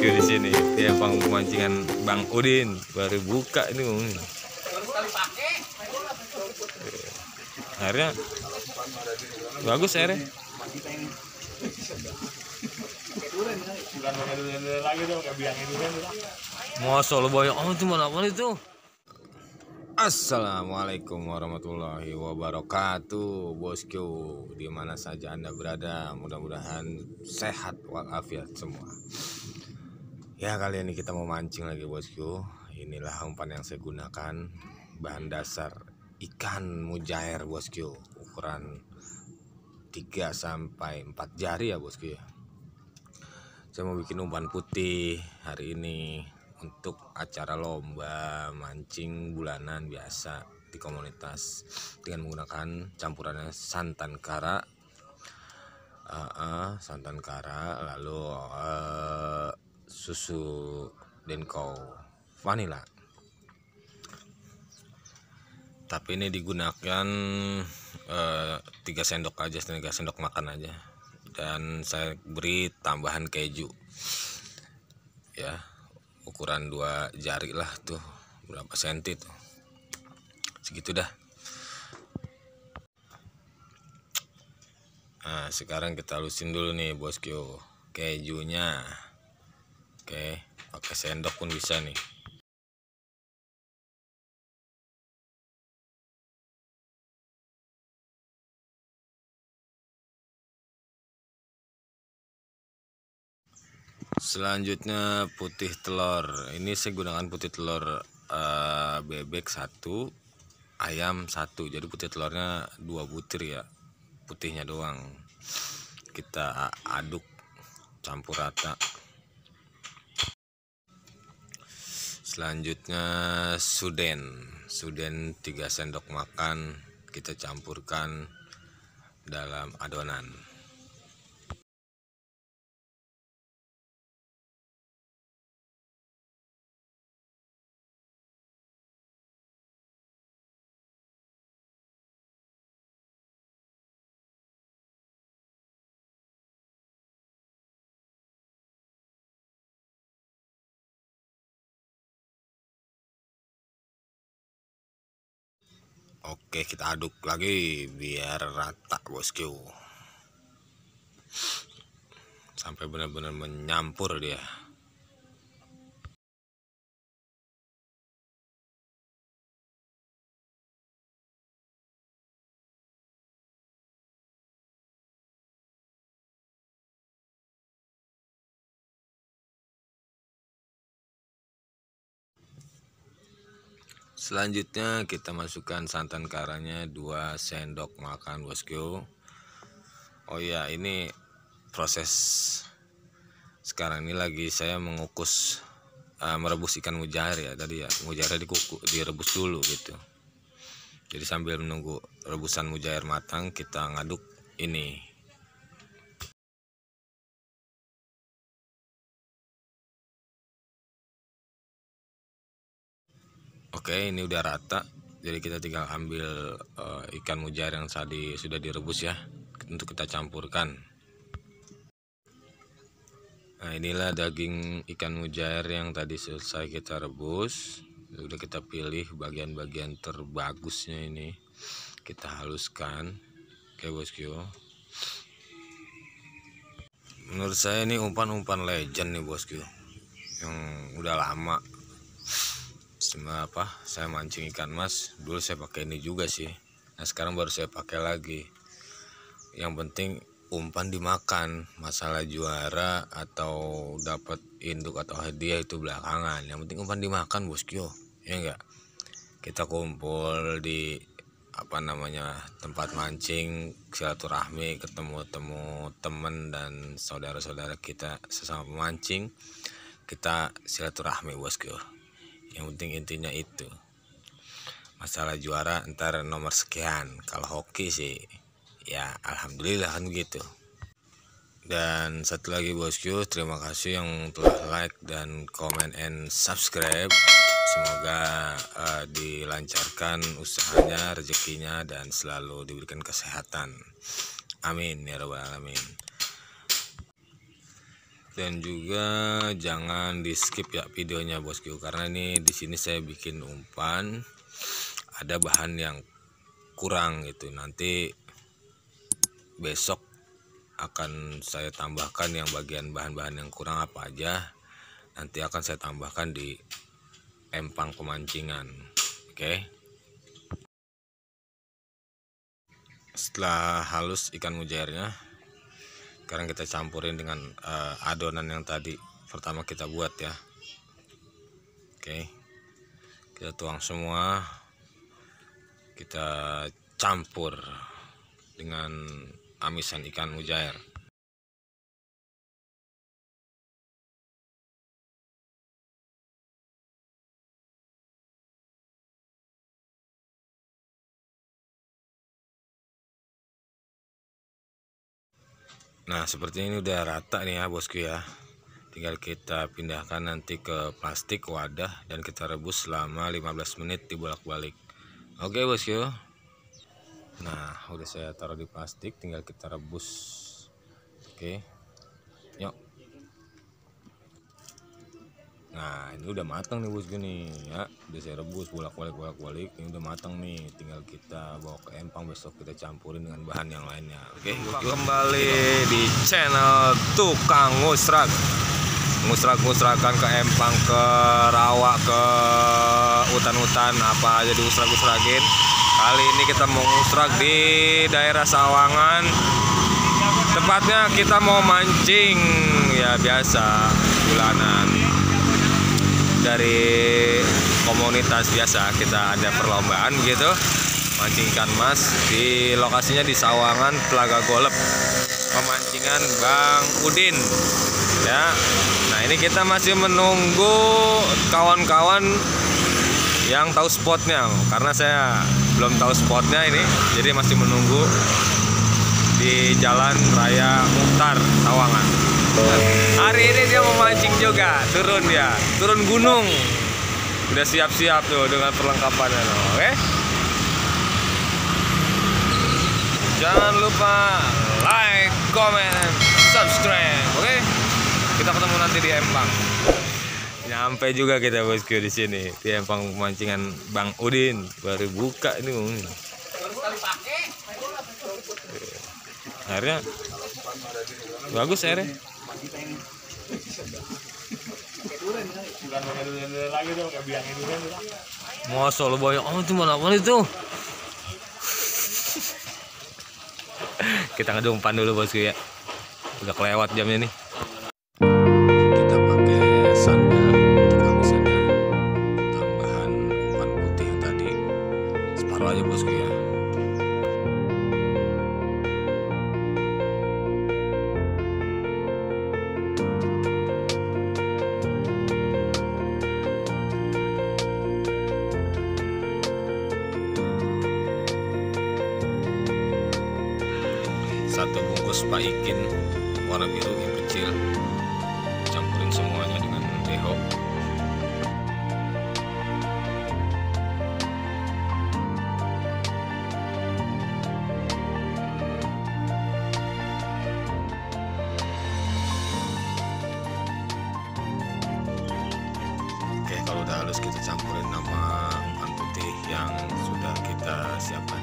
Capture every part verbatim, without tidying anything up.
di sini. Dia panggung pemancingan Bang Udin baru buka ini. Akhirnya bagus airnya. Masa lo banyak oh cuma apa itu? Assalamualaikum warahmatullahi wabarakatuh, bosku. Dimana saja Anda berada, mudah-mudahan sehat walafiat semua. Ya, kali ini kita mau mancing lagi, bosku. Inilah umpan yang saya gunakan, bahan dasar ikan mujair, bosku. Ukuran tiga sampai empat jari ya, bosku ya. Saya mau bikin umpan putih hari ini untuk acara lomba mancing bulanan biasa di komunitas dengan menggunakan campurannya santan kara, uh, uh, santan kara, lalu uh, susu denko vanila. Tapi ini digunakan uh, tiga sendok aja, tiga sendok makan aja, dan saya beri tambahan keju ya. Ukuran dua jari lah tuh, berapa senti tuh, segitu dah. Nah, sekarang kita halusin dulu nih, bosku, kejunya. Oke, pakai sendok pun bisa nih. Selanjutnya putih telur. Ini saya gunakan putih telur uh, bebek satu, ayam satu. Jadi putih telurnya dua butir ya, putihnya doang. Kita aduk campur rata. Selanjutnya suden, suden tiga sendok makan kita campurkan dalam adonan. Oke, kita aduk lagi biar rata, bosku, sampai benar-benar menyampur dia. Selanjutnya kita masukkan santan karanya dua sendok makan, bosku. Oh iya, ini proses sekarang ini lagi saya mengukus uh, merebus ikan mujair ya. Tadi ya, mujairnya dikuku, direbus dulu gitu. Jadi sambil menunggu rebusan mujair matang, kita ngaduk ini. Oke, ini udah rata. Jadi kita tinggal ambil uh, ikan mujair yang tadi sudah direbus ya, untuk kita campurkan. Nah, inilah daging ikan mujair yang tadi selesai kita rebus. Udah kita pilih bagian-bagian terbagusnya, ini kita haluskan. Oke, bosku. Menurut saya ini umpan-umpan legend nih, bosku, yang udah lama. Sama apa, saya mancing ikan mas dulu saya pakai ini juga sih. Nah, sekarang baru saya pakai lagi. Yang penting umpan dimakan, masalah juara atau dapat induk atau hadiah itu belakangan. Yang penting umpan dimakan, bosku, ya enggak. Kita kumpul di apa namanya tempat mancing, silaturahmi, ketemu-temu teman dan saudara-saudara kita sesama pemancing, kita silaturahmi, bosku. Yang penting intinya itu. Masalah juara ntar nomor sekian. Kalau hoki sih ya alhamdulillah kan gitu. Dan satu lagi, bosku, terima kasih yang telah like dan comment and subscribe. Semoga uh, dilancarkan usahanya, rezekinya, dan selalu diberikan kesehatan. Amin ya rabbal alamin. dan juga jangan di skip ya videonya bosku, karena ini di sini saya bikin umpan ada bahan yang kurang gitu. Nanti besok akan saya tambahkan yang bagian bahan-bahan yang kurang apa aja, nanti akan saya tambahkan di empang pemancingan. Oke, setelah halus ikan mujairnya, sekarang kita campurin dengan uh, adonan yang tadi pertama kita buat ya. Oke, kita tuang semua, kita campur dengan amisan ikan mujair. Nah, seperti ini udah rata nih ya bosku ya. Tinggal kita pindahkan nanti ke plastik wadah dan kita rebus selama lima belas menit dibolak-balik. Oke bosku. Nah, udah saya taruh di plastik, tinggal kita rebus. Oke, yuk. Nah, ini udah matang nih bosku nih ya. Udah saya rebus bolak-balik bolak-balik. Ini udah matang nih. Tinggal kita bawa ke empang, besok kita campurin dengan bahan yang lainnya. Oke, bosku. Kembali di channel Tukang Ngusrak. Ngusrak-ngusrakan ke empang, ke rawa, ke hutan-hutan, apa aja diusrak-usrakin. Kali ini kita mau ngusrak di daerah Sawangan. Tepatnya kita mau mancing ya, biasa bulanan dari komunitas biasa. Kita ada perlombaan gitu, mancing ikan mas di lokasinya di Sawangan Telaga Golep, pemancingan Bang Udin ya. Nah, ini kita masih menunggu kawan-kawan yang tahu spotnya, karena saya belum tahu spotnya ini, jadi masih menunggu di Jalan Raya Mukhtar Sawangan. Hari ini dia mau mancing juga, turun dia, turun gunung, udah siap-siap tuh dengan perlengkapannya, oke? Jangan lupa like, comment, subscribe, oke? Kita ketemu nanti di empang. Nyampe juga kita bosku di sini di empang pemancingan Bang Udin, baru buka ini. Airnya bagus airnya. Masa lo banyak oh itu mana apa itu? Kita ngedumpan dulu bosku ya. Udah kelewat jamnya nih. Kita pakai sandal untuk amisannya. Tambahan umpan putih yang tadi separuh aja bosku ya. Satu bungkus Pak Ikin warna biru yang kecil, campurin semuanya dengan deho. Oke, kalau udah halus kita campurin nama umpan putih yang sudah kita siapkan.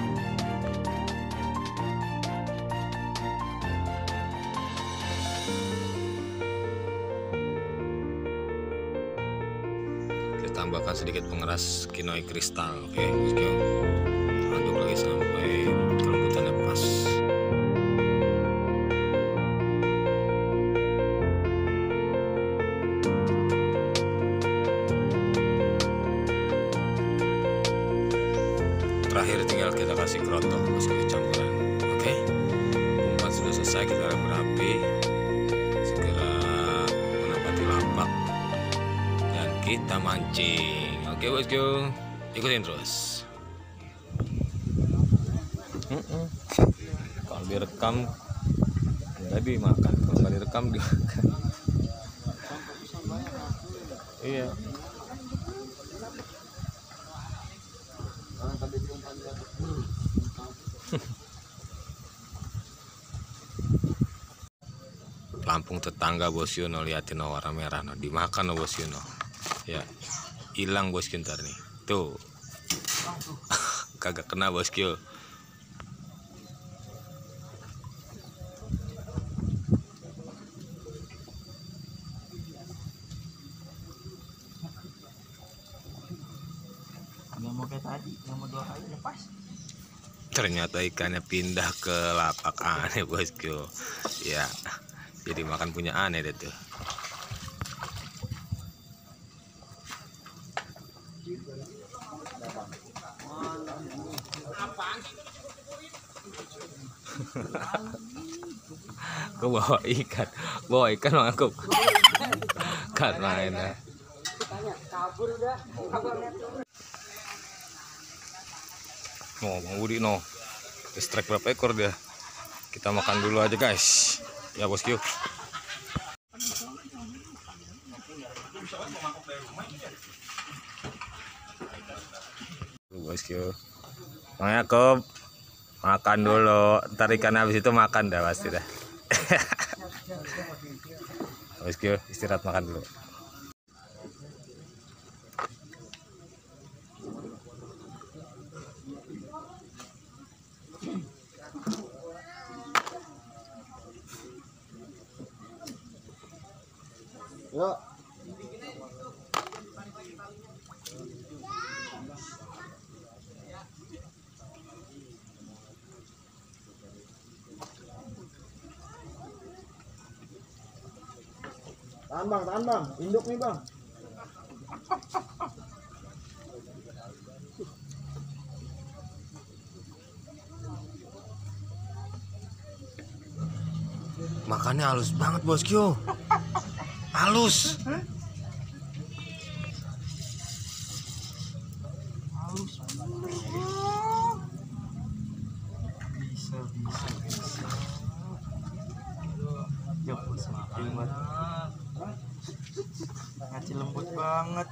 Tambahkan sedikit pengeras kinoi kristal, oke bosku. Aduk lagi sampai kelembutannya pas. Terakhir tinggal kita kasih kerotok bosku campuran. Oke, umpan sudah selesai, kita rapi, segera menempati lapak. Kita mancing, oke bosku, ikutin terus. Mm -mm. Kalau direkam nggak dimakan, kalau nggak direkam dimakan. Iya. Lampung tetap tetangga bosku no, liatin no warna merah no, dimakan no bosku no. Ya, hilang bosku ntar nih. Tuh. Kagak kena bosku. Nggak mau kayak tadi, nggak mau dua kali lepas. Ternyata ikannya pindah ke lapak aneh bosku. Ya, jadi makan punya aneh deh tuh. Gue bawa ikan, bawa ikan mangkuk. Kan mainnya. Oh, Bang Budi no, strike berapa ekor dia? Kita makan dulu aja guys. Ya bosku. Bosku. Makanya ke makan dulu. Ntar ikan habis itu makan dah pasti dah. Bosku, istirahat makan dulu. Yuk. Tahan bang, tahan bang, induk nih bang. Makannya halus banget bosku. Halus. Halus. Bisa, bisa, bisa. Ya bos, maafin banget. Ngaci lembut banget.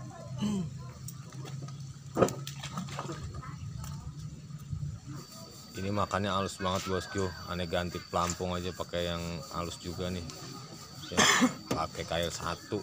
Ini makannya halus banget bosku. Aneh ganti pelampung aja pakai yang halus juga nih. Ya, pakai kail satu.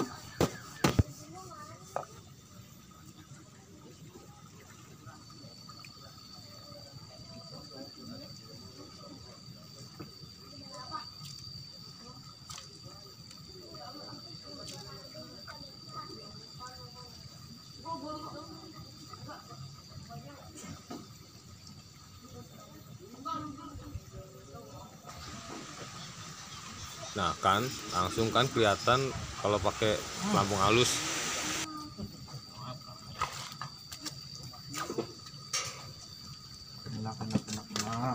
Nah kan langsung kan kelihatan kalau pakai pelampung halus. Enak, enak, enak, enak.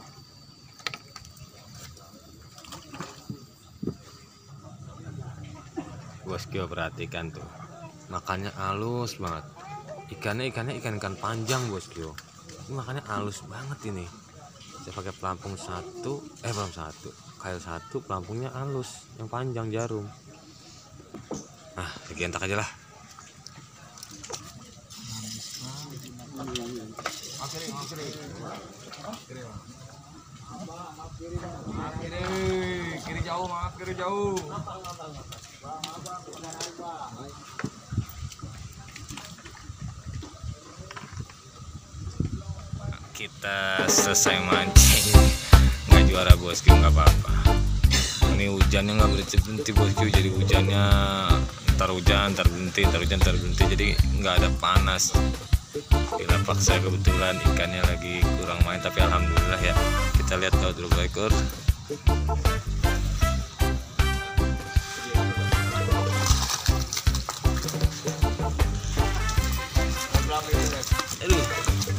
Bosku perhatikan tuh, makannya halus banget. Ikannya ikannya ikan ikan panjang bosku. Ini makannya halus banget ini. Saya pakai pelampung satu, eh belum satu, kail satu, pelampungnya halus, yang panjang jarum. Nah, lagi entak aja lah. Kiri, kiri jauh, maaf kiri jauh. Kita selesai mancing, nggak juara bosku, nggak apa-apa. Ini hujannya nggak berhenti bosku, jadi hujannya ntar hujan, ntar berhenti, ntar hujan, ntar berhenti, jadi nggak ada panas. Di lapak saya kebetulan ikannya lagi kurang main, tapi alhamdulillah ya. Kita lihat kalau berapa ekor. Aduh.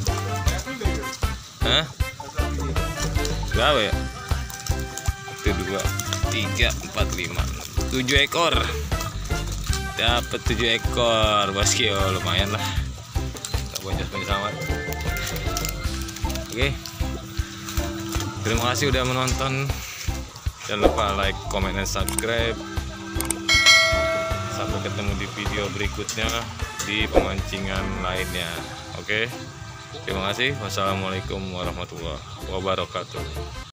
Hah? Berapa ya? Itu dua, tiga, empat, lima, tujuh ekor. Dapat tujuh ekor, bosku, lumayan lah. Tak bonjol-bonjol amat. Oke. Terima kasih udah menonton. Jangan lupa like, comment, dan subscribe. Sampai ketemu di video berikutnya di pemancingan lainnya. Oke. Terima kasih. Wassalamualaikum warahmatullahi wabarakatuh.